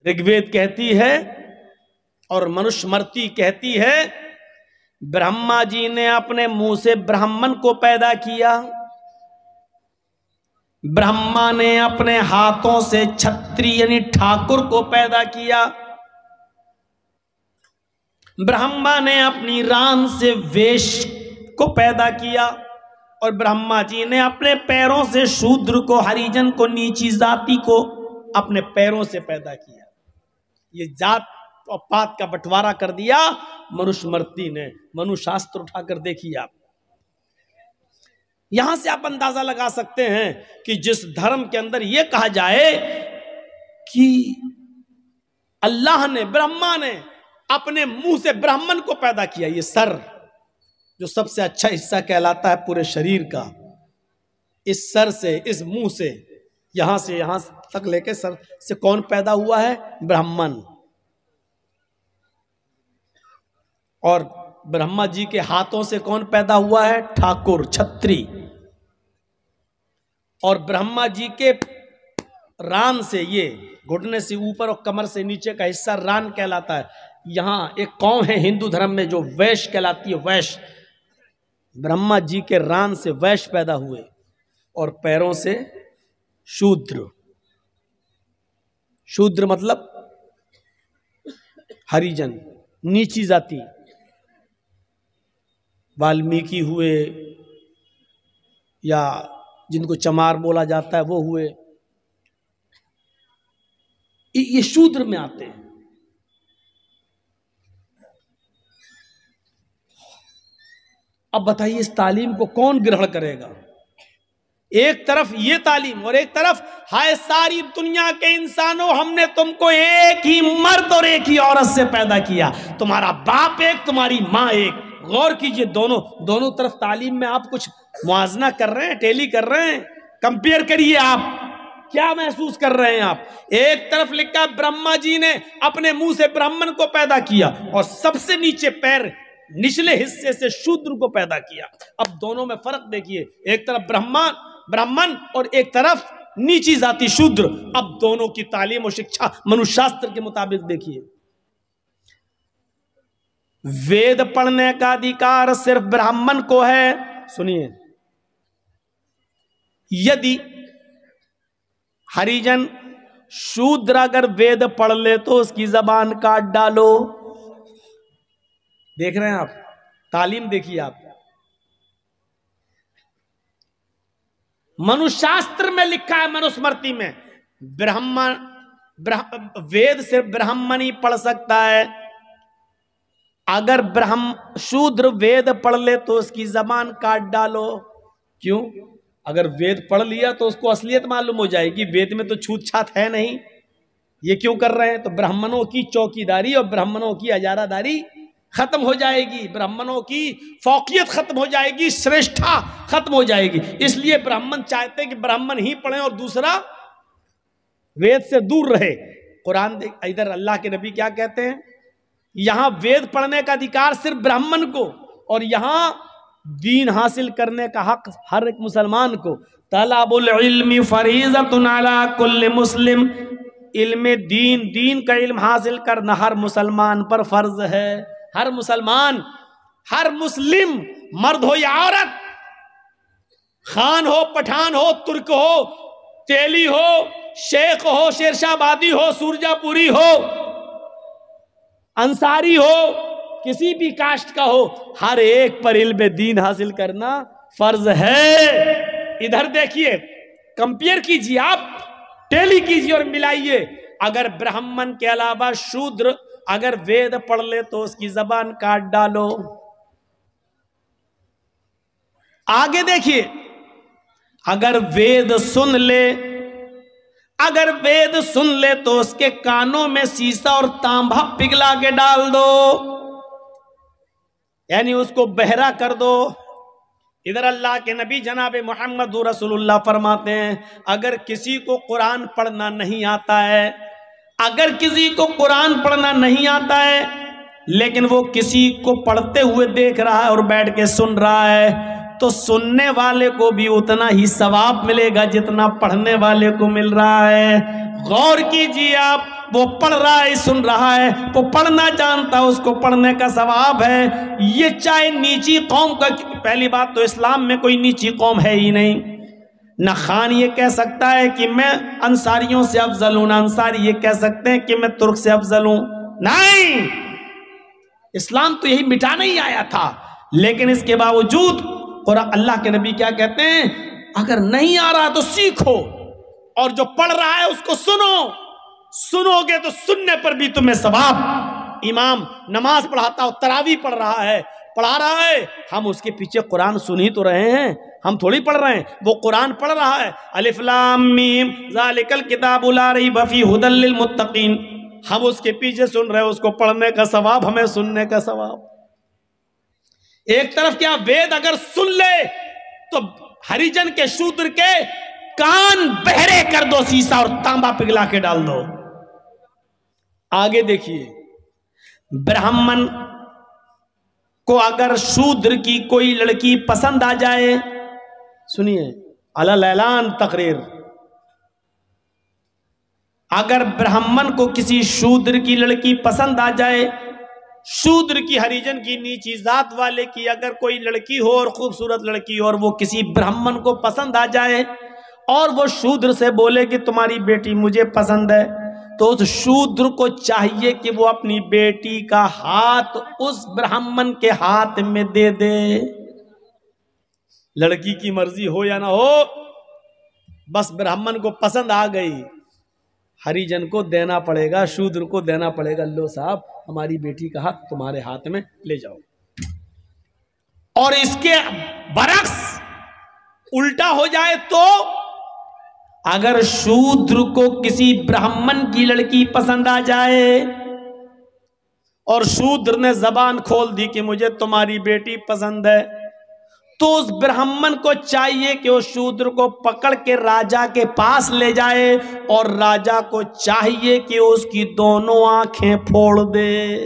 ऋग्वेद कहती है और मनुस्मृति कहती है, ब्रह्मा जी ने अपने मुंह से ब्राह्मण को पैदा किया, ब्रह्मा ने अपने हाथों से क्षत्रिय यानी ठाकुर को पैदा किया, ब्रह्मा ने अपनी रान से वैश्य को पैदा किया, और ब्रह्मा जी ने अपने पैरों से शूद्र को, हरिजन को, नीची जाति को अपने पैरों से पैदा किया। ये जात और पात का बंटवारा कर दिया मनुस्मृति ने। मनुशास्त्र उठाकर देखिए आप, यहां से आप अंदाजा लगा सकते हैं कि जिस धर्म के अंदर यह कहा जाए कि अल्लाह ने, ब्रह्मा ने अपने मुंह से ब्राह्मण को पैदा किया, ये सर जो सबसे अच्छा हिस्सा कहलाता है पूरे शरीर का, इस सर से, इस मुंह से, यहां से यहां तक लेके सर से कौन पैदा हुआ है? ब्राह्मण। और ब्रह्मा जी के हाथों से कौन पैदा हुआ है? ठाकुर, छत्री। और ब्रह्मा जी के रान से, ये घुटने से ऊपर और कमर से नीचे का हिस्सा रान कहलाता है। यहां एक कौम है हिंदू धर्म में जो वैश्य कहलाती है, वैश्य। ब्रह्मा जी के रान से वैश्य पैदा हुए और पैरों से शूद्र। शूद्र मतलब हरिजन, नीची जाति। वाल्मीकि हुए या जिनको चमार बोला जाता है वो हुए, ये शूद्र में आते हैं। अब बताइए इस तालीम को कौन ग्रहण करेगा? एक तरफ ये तालीम और एक तरफ, हाय सारी दुनिया के इंसानों, हमने तुमको एक ही मर्द और एक ही औरत से पैदा किया, तुम्हारा बाप एक, तुम्हारी माँ एक। गौर कीजिए, दोनों तरफ तालीम में आप कुछ मुआजना कर रहे हैं, टेली कर रहे हैं। कंपेयर करिए, आप क्या महसूस कर रहे हैं? आप एक तरफ लिखा ब्रह्मा जी ने अपने मुंह से ब्राह्मण को पैदा किया और सबसे नीचे पैर, निचले हिस्से से शूद्र को पैदा किया। अब दोनों में फर्क देखिए, एक तरफ ब्राह्मण और एक तरफ नीची जाति शूद्र। अब दोनों की तालीम और शिक्षा मनुशास्त्र के मुताबिक देखिए। वेद पढ़ने का अधिकार सिर्फ ब्राह्मण को है। सुनिए, यदि हरिजन शूद्र अगर वेद पढ़ ले तो उसकी जबान काट डालो। देख रहे हैं आप, तालीम देखिए आप। मनुशास्त्र में लिखा है, मनुस्मृति में, वेद सिर्फ ब्राह्मण ही पढ़ सकता है। अगर शूद्र वेद पढ़ ले तो उसकी जबान काट डालो। क्यों? अगर वेद पढ़ लिया तो उसको असलियत मालूम हो जाएगी, वेद में तो छूत छात है नहीं। ये क्यों कर रहे हैं? तो ब्राह्मणों की चौकीदारी और ब्राह्मणों की हजारादारी खत्म हो जाएगी, ब्राह्मणों की फौकियत खत्म हो जाएगी, श्रेष्ठता खत्म हो जाएगी। इसलिए ब्राह्मण चाहते हैं कि ब्राह्मण ही पढ़े और दूसरा वेद से दूर रहे। कुरान देख, इधर अल्लाह के नबी क्या कहते हैं? यहां वेद पढ़ने का अधिकार सिर्फ ब्राह्मण को, और यहां दीन हासिल करने का हक हर एक मुसलमान को। तलबुल इल्मी फरीज़तुन अला कुल्लि मुस्लिम। इल्म दीन का इल्म हासिल करना हर मुसलमान पर फर्ज है। हर मुसलमान, हर मुस्लिम, मर्द हो या औरत, खान हो, पठान हो, तुर्क हो, तेली हो, शेख हो, शेरशाहबादी हो, सूरजापुरी हो, अंसारी हो, किसी भी कास्ट का हो, हर एक पर इल्म दीन हासिल करना फर्ज है। इधर देखिए, कंपेयर कीजिए, आप टेली कीजिए और मिलाइए। अगर ब्राह्मण के अलावा शूद्र अगर वेद पढ़ ले तो उसकी जबान काट डालो। आगे देखिए, अगर वेद सुन ले तो उसके कानों में शीशा और तांबा पिघला के डाल दो, यानी उसको बहरा कर दो। इधर अल्लाह के नबी जनाब मोहम्मद रसूलुल्लाह फरमाते हैं, अगर किसी को कुरान पढ़ना नहीं आता है, अगर किसी को कुरान पढ़ना नहीं आता है, लेकिन वो किसी को पढ़ते हुए देख रहा है और बैठ के सुन रहा है, तो सुनने वाले को भी उतना ही सवाब मिलेगा जितना पढ़ने वाले को मिल रहा है। गौर कीजिए आप, वो पढ़ रहा है, सुन रहा है, वो पढ़ना जानता है, उसको पढ़ने का सवाब है। ये चाहे नीची कौम का, पहली बात तो इस्लाम में कोई नीची कौम है ही नहीं। ना खान ये कह सकता है कि मैं अंसारियों से अफजल हूं, ना अंसारी ये कह सकते हैं कि मैं तुर्क से अफजल हूं। नहीं, इस्लाम तो यही मिटाने ही आया था। लेकिन इसके बावजूद और अल्लाह के नबी क्या कहते हैं, अगर नहीं आ रहा तो सीखो, और जो पढ़ रहा है उसको सुनो, सुनोगे तो सुनने पर भी तुम्हें सवाब। इमाम नमाज पढ़ाता हो, तरावी पढ़ रहा है, पढ़ा रहा है, हम उसके पीछे कुरान सुन ही तो रहे हैं, हम थोड़ी पढ़ रहे हैं, वो कुरान पढ़ रहा है। अलिफ लाम मीम ज़ालिकल किताबु ला रैब फीहि हुदल लिल मुत्तकीन, हम उसके पीछे सुन रहे हैं, उसको पढ़ने का सवाब, हमें सुनने का सवाब। एक तरफ क्या, वेद अगर सुन ले तो हरिजन के शूद्र के कान बहरे कर दो शीशा और तांबा पिघला के डाल दो। आगे देखिए, ब्राह्मण को अगर शूद्र की कोई लड़की पसंद आ जाए, सुनिए अलल ऐलान तकरीर, अगर ब्राह्मण को किसी शूद्र की लड़की पसंद आ जाए, शूद्र की, हरिजन की, नीची जात वाले की अगर कोई लड़की हो और खूबसूरत लड़की हो, और वो किसी ब्राह्मण को पसंद आ जाए और वो शूद्र से बोले कि तुम्हारी बेटी मुझे पसंद है, तो उस शूद्र को चाहिए कि वो अपनी बेटी का हाथ उस ब्राह्मण के हाथ में दे दे। लड़की की मर्जी हो या ना हो, बस ब्राह्मण को पसंद आ गई, हरिजन को देना पड़ेगा, शूद्र को देना पड़ेगा, लो साहब हमारी बेटी का हाथ तुम्हारे हाथ में ले जाओ। और इसके बरक्स उल्टा हो जाए तो, अगर शूद्र को किसी ब्राह्मण की लड़की पसंद आ जाए और शूद्र ने जबान खोल दी कि मुझे तुम्हारी बेटी पसंद है, तो उस ब्राह्मण को चाहिए कि उस शूद्र को पकड़ के राजा के पास ले जाए, और राजा को चाहिए कि उसकी दोनों आंखें फोड़ दे।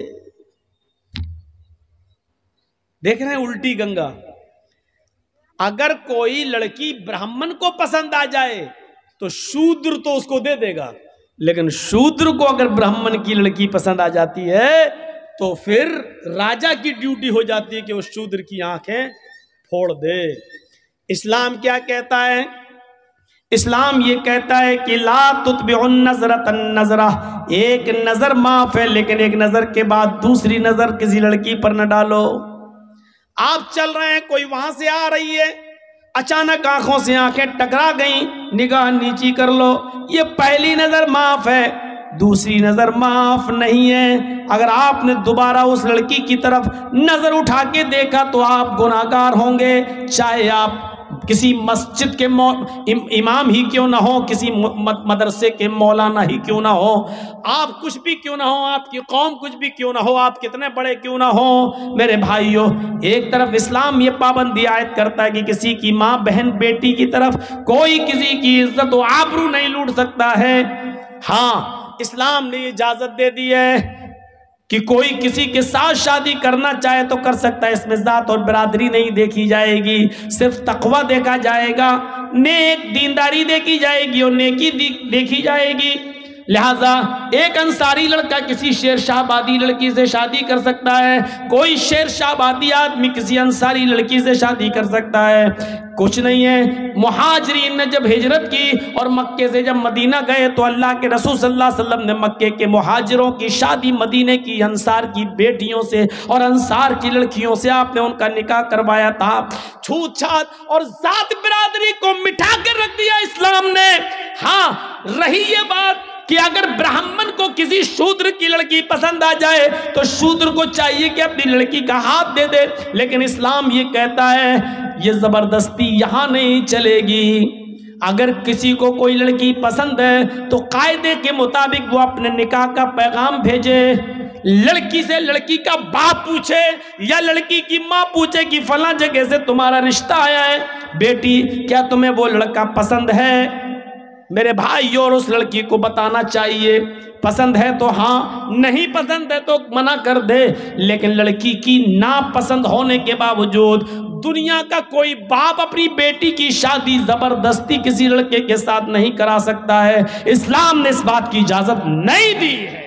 देख रहे हैं उल्टी गंगा। अगर कोई लड़की ब्राह्मण को पसंद आ जाए तो शूद्र तो उसको दे देगा, लेकिन शूद्र को अगर ब्राह्मण की लड़की पसंद आ जाती है तो फिर राजा की ड्यूटी हो जाती है कि उस शूद्र की आंखें फोड़ दे। इस्लाम क्या कहता है? इस्लाम ये कहता है कि ला तुतबिउन नज़रतन नज़रा, एक नजर माफ है, लेकिन एक नजर के बाद दूसरी नजर किसी लड़की पर न डालो। आप चल रहे हैं, कोई वहां से आ रही है, अचानक आंखों से आंखें टकरा गई, निगाह नीची कर लो, ये पहली नजर माफ है, दूसरी नजर माफ नहीं है। अगर आपने दोबारा उस लड़की की तरफ नजर उठा के देखा तो आप गुनाहगार होंगे, चाहे आप किसी मस्जिद के इमाम ही क्यों ना हो, किसी मदरसे के मौलाना ही क्यों ना हो, आप कुछ भी क्यों ना हो, आपकी कौम कुछ भी क्यों ना हो, आप कितने बड़े क्यों ना हो। मेरे भाइयों, एक तरफ इस्लाम ये पाबंदी आयत करता है कि किसी की माँ बहन बेटी की तरफ कोई किसी की इज्जत व आबरू नहीं लूट सकता है। हाँ, इस्लाम ने इजाजत दे दी है कि कोई किसी के साथ शादी करना चाहे तो कर सकता है, इसमें जात और बिरादरी नहीं देखी जाएगी, सिर्फ तकवा देखा जाएगा, नेक दीनदारी देखी जाएगी और नेकी देखी जाएगी। लिहाजा एक अंसारी लड़का किसी शेरशाहबादी लड़की से शादी कर सकता है, कोई शेरशाहबादी आदमी किसी अंसारी लड़की से शादी कर सकता है, कुछ नहीं है। मुहाजिरीन ने जब हिजरत की और मक्के से जब मदीना गए तो अल्लाह के रसूल सल्लल्लाहु अलैहि वसल्लम ने मक्के के मुहाजिरों की शादी मदीने की अंसार की बेटियों से और अंसार की लड़कियों से आपने उनका निकाह करवाया था। छूत छात और जात बिरादरी को मिटा कर रख दिया इस्लाम ने। हाँ, रही ये बात कि अगर ब्राह्मण को किसी शूद्र की लड़की पसंद आ जाए तो शूद्र को चाहिए कि अपनी लड़की का हाथ दे दे, लेकिन इस्लाम ये कहता है ये जबरदस्ती यहां नहीं चलेगी। अगर किसी को कोई लड़की पसंद है तो कायदे के मुताबिक वो अपने निकाह का पैगाम भेजे, लड़की से लड़की का बाप पूछे या लड़की की माँ पूछे कि फला जगह से तुम्हारा रिश्ता आया है, बेटी क्या तुम्हें वो लड़का पसंद है? मेरे भाई, और उस लड़की को बताना चाहिए पसंद है तो हाँ, नहीं पसंद है तो मना कर दे। लेकिन लड़की की ना पसंद होने के बावजूद दुनिया का कोई बाप अपनी बेटी की शादी जबरदस्ती किसी लड़के के साथ नहीं करा सकता है। इस्लाम ने इस बात की इजाजत नहीं दी है,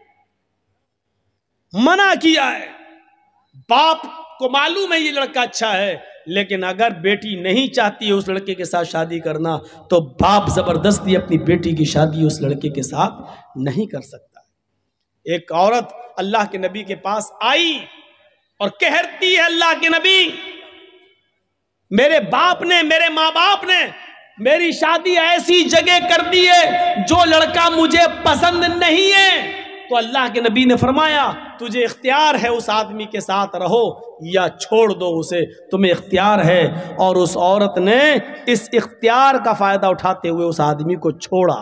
मना किया है। बाप को मालूम है ये लड़का अच्छा है, लेकिन अगर बेटी नहीं चाहती है उस लड़के के साथ शादी करना, तो बाप जबरदस्ती अपनी बेटी की शादी उस लड़के के साथ नहीं कर सकता। एक औरत अल्लाह के नबी के पास आई और कहती है, अल्लाह के नबी, मेरे बाप ने, मेरे माँ बाप ने मेरी शादी ऐसी जगह कर दी है जो लड़का मुझे पसंद नहीं है। तो अल्लाह के नबी ने फरमाया, तुझे इख्तियार है उस आदमी के साथ रहो या छोड़ दो उसे, तुम्हें इख्तियार है। और उस औरत ने इस इख्तियार का फायदा उठाते हुए उस आदमी को छोड़ा,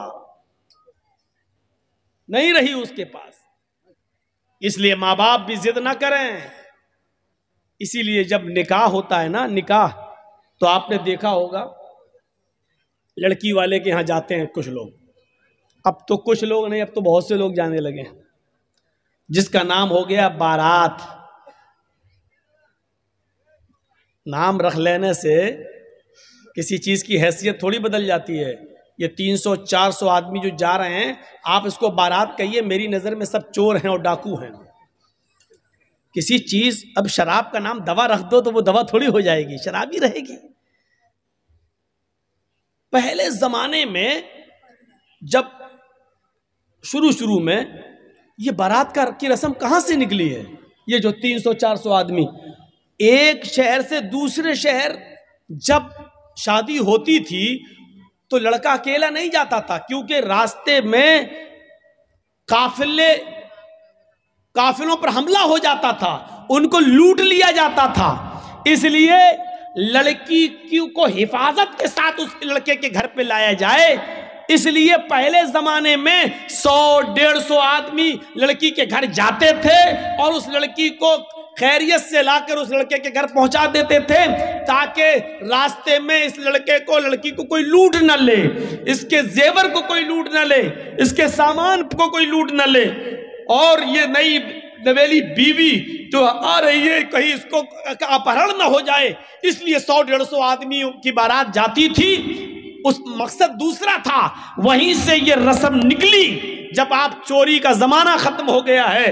नहीं रही उसके पास। इसलिए माँ बाप भी जिद ना करें। इसीलिए जब निकाह होता है ना, निकाह, तो आपने देखा होगा लड़की वाले के यहां जाते हैं कुछ लोग, अब तो कुछ लोग नहीं, अब तो बहुत से लोग जाने लगे, जिसका नाम हो गया बारात। नाम रख लेने से किसी चीज की हैसियत थोड़ी बदल जाती है। ये 300-400 आदमी जो जा रहे हैं, आप इसको बारात कहिए, मेरी नजर में सब चोर हैं और डाकू हैं। किसी चीज, अब शराब का नाम दवा रख दो तो वो दवा थोड़ी हो जाएगी, शराब ही रहेगी। पहले जमाने में जब शुरू में ये बारात की रस्म कहां से निकली है? ये जो 300-400 आदमी एक शहर से दूसरे शहर जब शादी होती थी तो लड़का अकेला नहीं जाता था, क्योंकि रास्ते में काफिलों पर हमला हो जाता था, उनको लूट लिया जाता था। इसलिए लड़की को हिफाजत के साथ उस लड़के के घर पे लाया जाए, इसलिए पहले जमाने में 100-150 आदमी लड़की के घर जाते थे और उस लड़की को खैरियत से लाकर उस लड़के के घर पहुंचा देते थे, ताकि रास्ते में इस लड़की को कोई लूट न ले, इसके जेवर को कोई लूट न ले, इसके सामान को कोई लूट न ले। और ये नई नवेली बीवी जो आ रही है, कहीं इसको अपहरण न हो जाए, इसलिए 100-150 आदमी की बारात जाती थी। उस मकसद दूसरा था, वहीं से ये रस्म निकली। जब आप चोरी का जमाना खत्म हो गया है,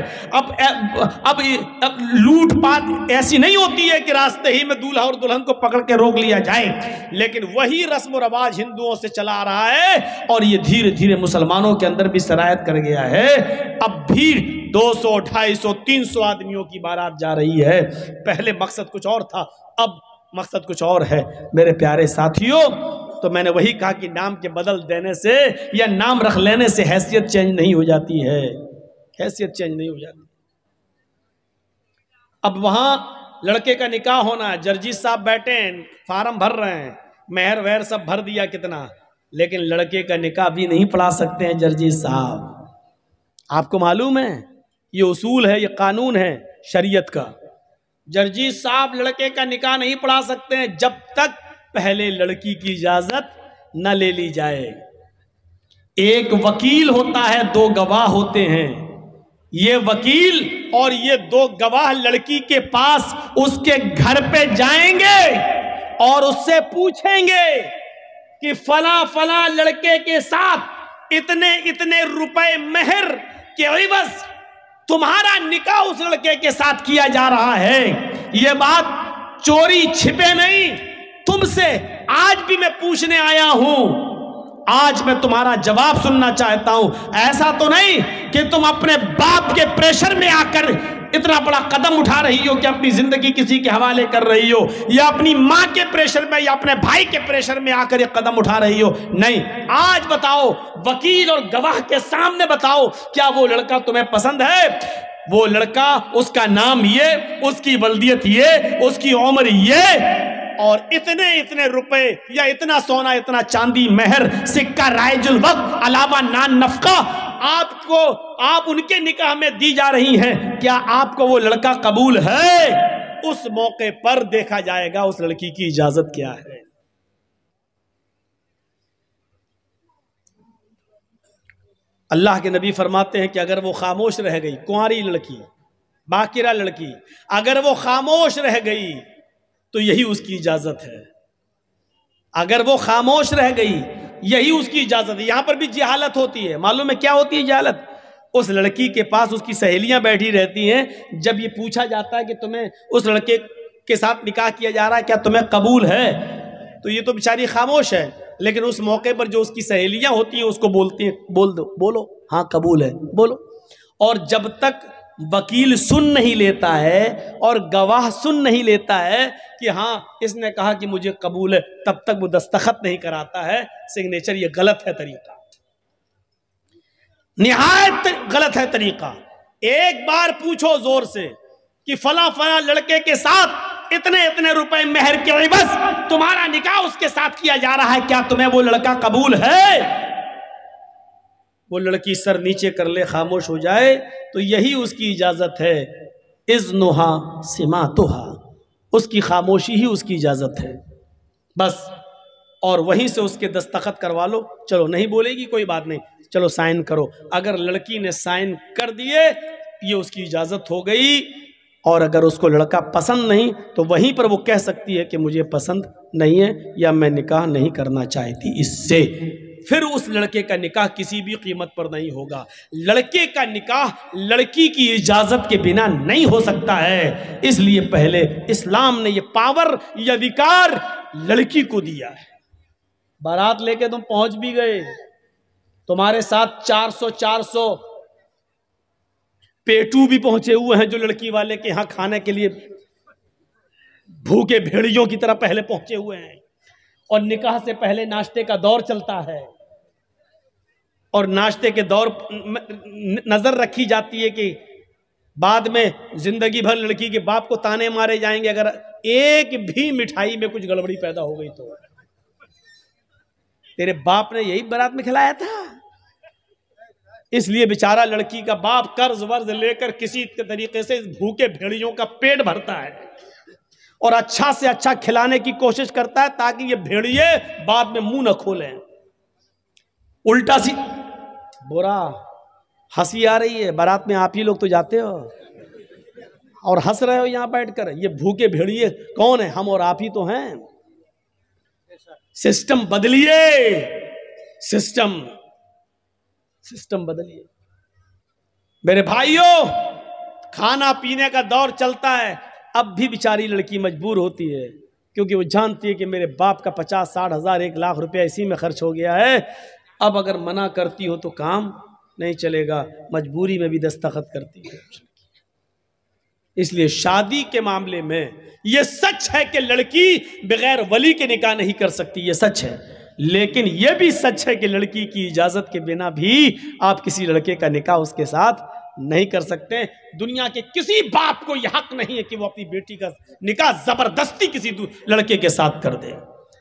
अब लूटपाट ऐसी नहीं होती है कि रास्ते ही में दूल्हा और दुल्हन को पकड़ के रोक लिया जाए, लेकिन वही रस्म और रवाज हिंदुओं से चला आ रहा है और ये धीरे धीरे मुसलमानों के अंदर भी सरायत कर गया है। अब भी 200, 250, 300 आदमियों की बारात जा रही है। पहले मकसद कुछ और था, अब मकसद कुछ और है। मेरे प्यारे साथियों, तो मैंने वही कहा कि नाम के बदल देने से या नाम रख लेने से हैसियत चेंज नहीं हो जाती है, हैसियत चेंज नहीं हो जाती। अब वहां लड़के का निकाह होना है, जर्जी साहब बैठे हैं, फार्म भर रहे हैं, मेहर वहर सब भर दिया कितना, लेकिन लड़के का निकाह भी नहीं पढ़ा सकते हैं जर्जी साहब। आपको मालूम है ये उसूल है, ये कानून है शरीयत का। जर्जी साहब लड़के का निकाह नहीं पढ़ा सकते हैं जब तक पहले लड़की की इजाजत न ले ली जाए। एक वकील होता है, 2 गवाह होते हैं। ये वकील और ये 2 गवाह लड़की के पास उसके घर पे जाएंगे और उससे पूछेंगे कि फला फला लड़के के साथ इतने इतने रुपए मेहर के एवज तुम्हारा निकाह उस लड़के के साथ किया जा रहा है। यह बात चोरी छिपे नहीं, तुमसे आज भी मैं पूछने आया हूं, आज मैं तुम्हारा जवाब सुनना चाहता हूं। ऐसा तो नहीं कि तुम अपने बाप के प्रेशर में आकर इतना बड़ा कदम उठा रही हो कि अपनी जिंदगी किसी के हवाले कर रही हो, या अपनी मां के प्रेशर में या अपने भाई के प्रेशर में आकर ये कदम उठा रही हो। नहीं, आज बताओ, वकील और गवाह के सामने बताओ, क्या वो लड़का तुम्हें पसंद है? वो लड़का, उसका नाम ये, उसकी वल्दियत ये, उसकी उम्र ये, और इतने इतने रुपए या इतना सोना, इतना चांदी, मेहर, सिक्का, राइजुल वक्त, अलावा नान नफका आपको, आप उनके निकाह में दी जा रही हैं। क्या आपको वो लड़का कबूल है? उस मौके पर देखा जाएगा उस लड़की की इजाजत क्या है। अल्लाह के नबी फरमाते हैं कि अगर वो खामोश रह गई, कुंवारी लड़की, बाकिरा लड़की, अगर वो खामोश रह गई तो यही उसकी इजाजत है। अगर वो खामोश रह गई, यही उसकी इजाजत है। यहां पर भी जहालत होती है। मालूम है क्या होती है जहालत? उस लड़की के पास उसकी सहेलियां बैठी रहती हैं। जब ये पूछा जाता है कि तुम्हें उस लड़के के साथ निकाह किया जा रहा है, क्या तुम्हें कबूल है, तो ये तो बेचारी खामोश है। लेकिन उस मौके पर जो उसकी सहेलियां होती हैं उसको बोलती हैं, बोल दो, बोलो, हाँ कबूल है, बोलो। और जब तक वकील सुन नहीं लेता है और गवाह सुन नहीं लेता है कि हाँ इसने कहा कि मुझे कबूल है, तब तक वो दस्तखत नहीं कराता है सिग्नेचर। ये गलत है तरीका, निहायत गलत है तरीका। एक बार पूछो जोर से कि फला फला लड़के के साथ इतने इतने रुपए मेहर के एवज तुम्हारा निकाह उसके साथ किया जा रहा है, क्या तुम्हें वो लड़का कबूल है? वो लड़की सर नीचे कर ले, खामोश हो जाए, तो यही उसकी इजाजत है। इज़्नुहा सिमातुहा, उसकी खामोशी ही उसकी इजाजत है बस। और वहीं से उसके दस्तखत करवा लो। चलो नहीं बोलेगी कोई बात नहीं, चलो साइन करो। अगर लड़की ने साइन कर दिए, ये उसकी इजाजत हो गई। और अगर उसको लड़का पसंद नहीं, तो वहीं पर वो कह सकती है कि मुझे पसंद नहीं है या मैं निकाह नहीं करना चाहती इससे। फिर उस लड़के का निकाह किसी भी कीमत पर नहीं होगा। लड़के का निकाह लड़की की इजाजत के बिना नहीं हो सकता है। इसलिए पहले इस्लाम ने ये पावर, ये अधिकार लड़की को दिया है। बारात लेके तुम पहुंच भी गए, तुम्हारे साथ 400 पेटू भी पहुंचे हुए हैं जो लड़की वाले के यहां खाने के लिए भूखे भेड़ियों की तरह पहले पहुंचे हुए हैं। और निकाह से पहले नाश्ते का दौर चलता है, और नाश्ते के दौर नजर रखी जाती है कि बाद में जिंदगी भर लड़की के बाप को ताने मारे जाएंगे अगर एक भी मिठाई में कुछ गड़बड़ी पैदा हो गई तो। तेरे बाप ने यही बारात में खिलाया था। इसलिए बेचारा लड़की का बाप कर्ज वर्ज लेकर किसी तरीके से भूखे भेड़ियों का पेट भरता है और अच्छा से अच्छा खिलाने की कोशिश करता है ताकि ये भेड़िए बाद में मुंह न खोलें। उल्टा सी बुरा, हंसी आ रही है। बारात में आप ही लोग तो जाते हो और हंस रहे हो यहां बैठकर। ये भूखे भेड़िए कौन है? हम और आप ही तो हैं। सिस्टम बदलिए, सिस्टम बदलिए मेरे भाइयों। खाना पीने का दौर चलता है। अब भी बेचारी लड़की मजबूर होती है क्योंकि वो जानती है कि मेरे बाप का 50-60 हज़ार 1 लाख रुपया इसी में खर्च हो गया है। अब अगर मना करती हो तो काम नहीं चलेगा, मजबूरी में भी दस्तखत करती है। इसलिए शादी के मामले में यह सच है कि लड़की बगैर वली के निकाह नहीं कर सकती, यह सच है। लेकिन यह भी सच है कि लड़की की इजाजत के बिना भी आप किसी लड़के का निकाह उसके साथ नहीं कर सकते। दुनिया के किसी बाप को यह हक नहीं है कि वो अपनी बेटी का निकाह जबरदस्ती किसी लड़के के साथ कर दे।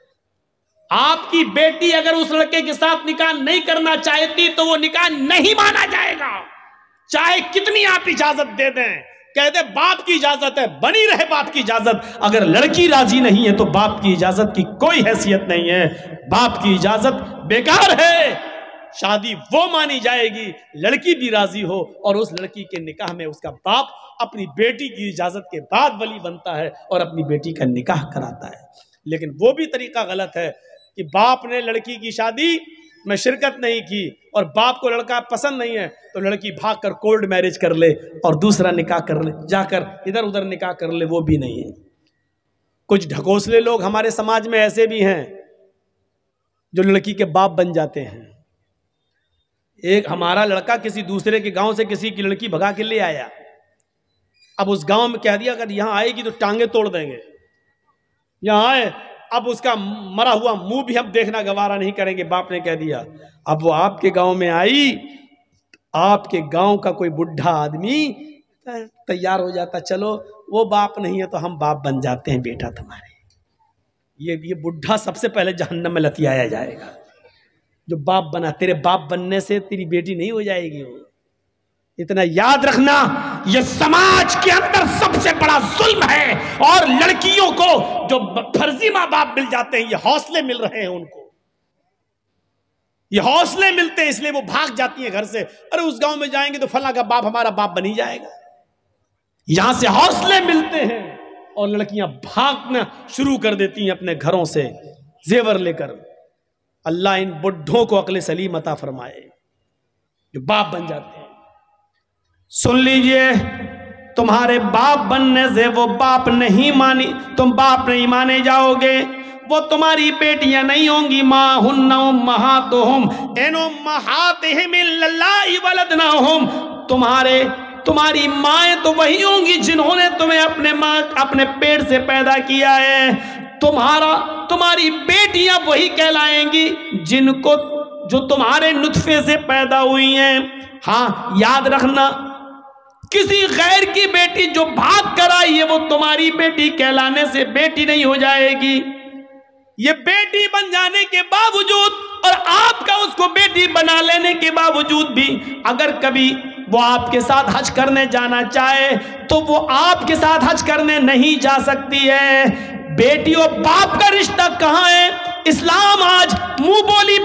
आपकी बेटी अगर उस लड़के के साथ निकाह नहीं करना चाहती तो वो निकाह नहीं माना जाएगा, चाहे कितनी आप इजाजत दे दें। कह दे बाप की इजाजत है, बनी रहे बाप की इजाजत। अगर लड़की राजी नहीं है तो बाप की इजाजत की कोई हैसियत नहीं है। बाप की इजाजत बेकार है। शादी वो मानी जाएगी लड़की भी राजी हो और उस लड़की के निकाह में उसका बाप अपनी बेटी की इजाजत के बाद वली बनता है और अपनी बेटी का निकाह कराता है। लेकिन वो भी तरीका गलत है कि बाप ने लड़की की शादी में शिरकत नहीं की और बाप को लड़का पसंद नहीं है तो लड़की भागकर कोर्ट मैरिज कर ले और दूसरा निकाह कर ले, जाकर इधर उधर निकाह कर ले, वो भी नहीं है। कुछ ढकोसले लोग हमारे समाज में ऐसे भी हैं जो लड़की के बाप बन जाते हैं। एक हमारा लड़का किसी दूसरे के गांव से किसी की लड़की भगा के ले आया। अब उस गांव में कह दिया अगर यहां आएगी तो टांगे तोड़ देंगे, यहां आए। अब उसका मरा हुआ मुंह भी हम देखना गवारा नहीं करेंगे, बाप ने कह दिया। अब वो आपके गांव में आई, आपके गांव का कोई बुढ़ा आदमी तैयार हो जाता, चलो वो बाप नहीं है तो हम बाप बन जाते हैं बेटा तुम्हारे। ये बुढ़ा सबसे पहले जहन्नम में लतियाया जाएगा जो बाप बना। तेरे बाप बनने से तेरी बेटी नहीं हो जाएगी वो। इतना याद रखना, यह समाज के अंदर सबसे बड़ा जुल्म है। और लड़कियों को जो फर्जी माँ बाप मिल जाते हैं, ये हौसले मिल रहे हैं उनको, ये हौसले मिलते हैं इसलिए वो भाग जाती हैं घर से। अरे उस गांव में जाएंगे तो फला का बाप हमारा बाप बन ही जाएगा। यहां से हौसले मिलते हैं और लड़कियां भागना शुरू कर देती हैं अपने घरों से जेवर लेकर। अल्लाह इन बुढ़ों को अक्ल सलीम अता फरमाए जो बाप बन जाते हैं। सुन लीजिए, तुम्हारे बाप बनने से वो बाप नहीं मानी, तुम बाप नहीं माने जाओगे, वो तुम्हारी बेटियां नहीं होंगी। माँ हुन्ना उम्महातुहुम इन उम्महातिहिम इल्लल्लाहि वलदनाहुम, तुम्हारी माएँ तो वही होंगी जिन्होंने तुम्हें अपने पेट से पैदा किया है। तुम्हारी बेटियां वही कहलाएंगी जो तुम्हारे नुत्फे से पैदा हुई हैं। हाँ, याद रखना, किसी गैर की बेटी जो भाग कर आई है वो तुम्हारी बेटी कहलाने से बेटी नहीं हो जाएगी। ये बेटी बन जाने के बावजूद और आपका उसको बेटी बना लेने के बावजूद भी अगर कभी वो आपके साथ हज करने जाना चाहे तो वो आपके साथ हज करने नहीं जा सकती है। बेटी और बाप का रिश्ता कहाँ है? इस्लाम आज मुंह बोली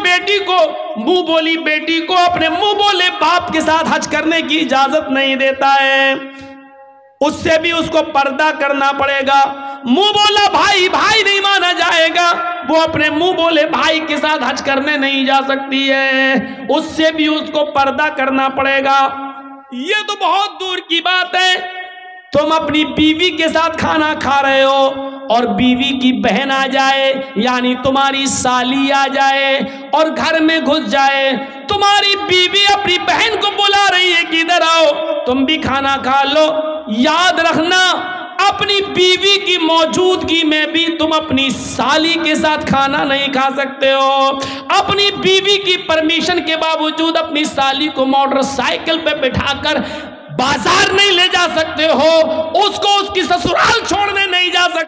बेटी को अपने मुंह बोले बाप के साथ हज करने की इजाजत नहीं देता है। उससे भी उसको पर्दा करना पड़ेगा। मुंह बोला भाई नहीं माना जाएगा, वो अपने मुंह बोले भाई के साथ हज करने नहीं जा सकती है, उससे भी उसको पर्दा करना पड़ेगा। ये तो बहुत दूर की बात है, तुम अपनी बीवी के साथ खाना खा रहे हो और बीवी की बहन आ जाए यानी तुम्हारी साली आ जाए और घर में घुस जाए, तुम्हारी बीवी अपनी बहन को बुला रही है कि इधर आओ तुम भी खाना खा लो। याद रखना, अपनी बीवी की मौजूदगी में भी तुम अपनी साली के साथ खाना नहीं खा सकते हो। अपनी बीवी की परमिशन के बावजूद अपनी साली को मोटरसाइकिल पे बिठाकर बाजार नहीं ले जा सकते हो, उसको उसकी ससुराल छोड़ने नहीं जा सकते।